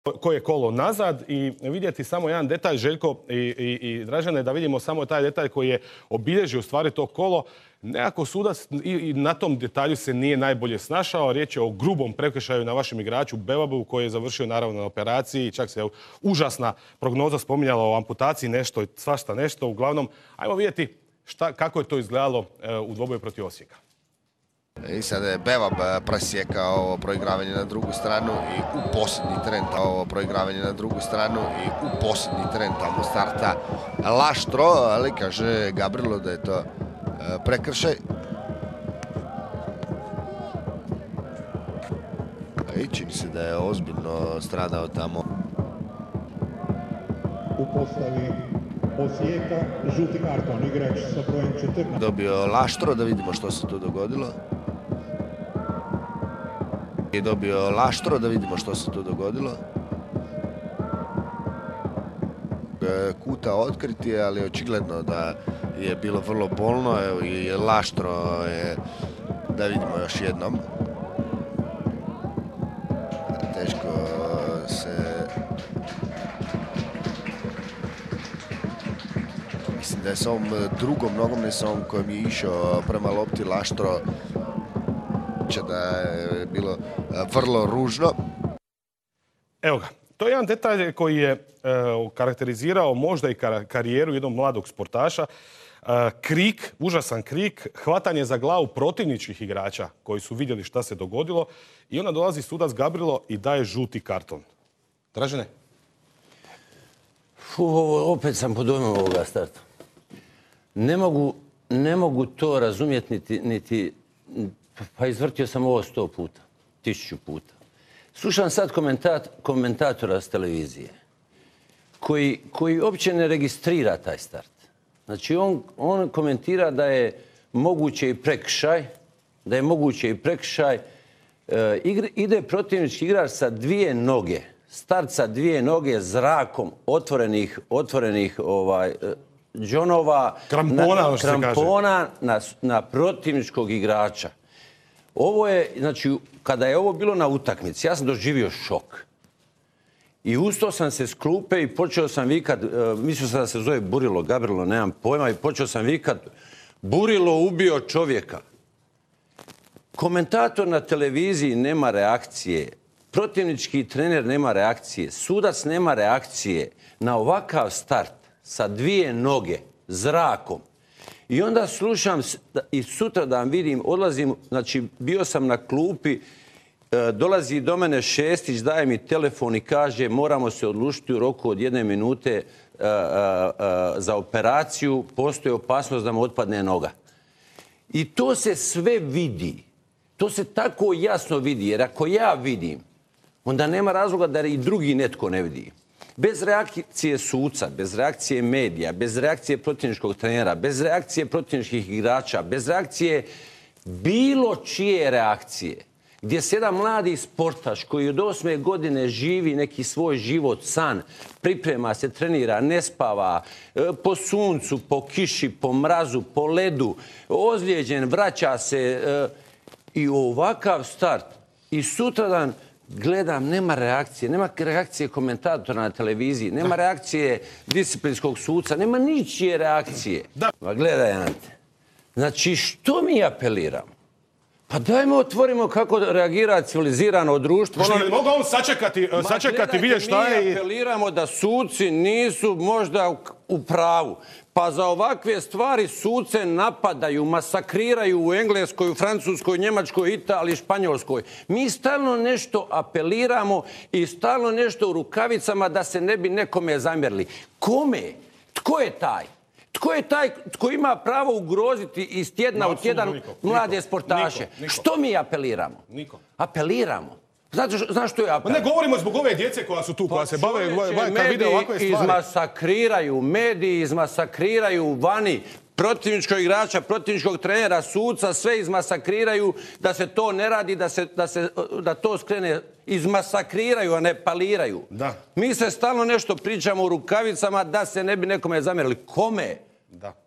koje kolo nazad i vidjeti samo jedan detalj, Željko i Dražene, da vidimo samo taj detalj koji je obilježio u stvari to kolo. Nekako sudac i na tom detalju se nije najbolje snašao. Riječ je o grubom prekršaju na vašem igraču Bebabu koji je završio naravno na operaciji. Čak se užasna prognoza spominjala o amputaciji, nešto, svašta nešto. Uglavnom, ajmo vidjeti kako je to izgledalo u dvoboju protiv Osijeka. I sada je Bebab presjekao proigravanje na drugu stranu i u posljednji tren proigravanje na drugu stranu i u posljednji tren tamo starta Laštro, ali kaže Gabrilo da je to prekršaj. I čini se da je ozbiljno stradao tamo. U postavi Osijeka, žuti karton, igrač sa brojem 14. Dobio Laštro, da vidimo što se tu dogodilo. I dobio Laštro, da vidimo što se tu dogodilo. Kuta otkriti, ali očigledno da je bilo vrlo bolno. Evo i Laštro je, da vidimo još jednom. Teško se... Mislim da je s ovom drugom nogom, ne s ovom kojom je išao prema lopti Laštro, da je bilo vrlo ružno. Evo ga, to je jedan detalj koji je karakterizirao možda i karijeru jednog mladog sportaša. Krik, užasan krik, hvatanje za glavu protivničkih igrača koji su vidjeli šta se dogodilo i onda dolazi sudac Gabrilo i daje žuti karton. Dražene? Opet sam pod dojmom ovoga starta. Ne mogu to razumjeti niti... Pa izvrtio sam ovo 100 puta, 1000 puta. Slušam sad komentatora s televizije koji uopće ne registrira taj start. Znači on komentira da je moguće i prekršaj, ide protivnički igrač sa dvije noge, start sa dvije noge zrakom otvorenih džonova, krampona na protivničkog igrača. Ovo je, znači, kada je ovo bilo na utakmici, ja sam doživio šok. I ustao sam se s klupe i počeo sam vikat, mislio sam da se zove Burilo, Gabrilo, nemam pojma, i počeo sam vikat, Burilo ubio čovjeka. Komentator na televiziji nema reakcije, protivnički trener nema reakcije, sudac nema reakcije na ovakav start sa dvije noge, zrakom. I onda slušam i sutra dan vidim, odlazim, znači bio sam na klupi, dolazi do mene Šestić, daje mi telefon i kaže moramo se odlučiti u roku od 1 minute za operaciju, postoji opasnost da mu otpadne noga. I to se sve vidi, to se tako jasno vidi, jer ako ja vidim, onda nema razloga da i drugi netko ne vidi. Bez reakcije suca, bez reakcije medija, bez reakcije protivničkog trenera, bez reakcije protivničkih igrača, bez reakcije bilo čije reakcije, gdje se jedan mladi sportaš koji od 8. godine živi neki svoj život, san, priprema se, trenira, ne spava, po suncu, po kiši, po mrazu, po ledu, ozlijeđen, vraća se i ovakav start. I sutradan gledam, nema reakcije komentatora na televiziji, nema reakcije disciplinskog suca, nema ničije reakcije. Pa gledaj, Ante, znači što mi apeliramo? Pa dajmo otvorimo kako reagira civilizirano društvo. Mogu on sačekati, vidjeti šta je... Mi apeliramo da suci nisu možda u pravu. Pa za ovakve stvari suce napadaju, masakriraju u Engleskoj, u Francuskoj, Njemačkoj, Italiji, Španjolskoj. Mi stalno nešto apeliramo i stalno nešto u rukavicama da se ne bi nekome zamjerili. Kome? Tko je taj? Tko je taj tko ima pravo ugroziti iz tjedna u tjedan mlade sportaše? Što mi apeliramo? Niko. Apeliramo. Znaš što je apel? Ne govorimo zbog ove djece koja su tu, koja se bave, kad vide ovakve stvari. Mediji izmasakriraju vani protivničkog igrača, protivničkog trenera, suca, sve izmasakriraju da se to ne radi, da to skrene, izmasakriraju, a ne paliraju. Da. Mi se stalno nešto pričamo u rukavicama da se ne bi nekome zamjerili. Kome? Da.